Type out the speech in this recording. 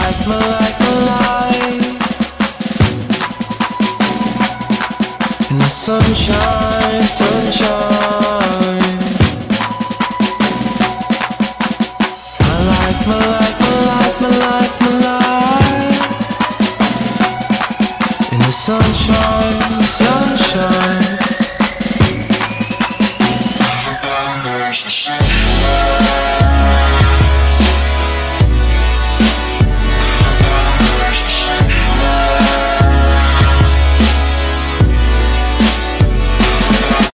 life, my life, my life. In the sunshine, sunshine. My life, my life, my life, my life, my life. In the sunshine, sunshine.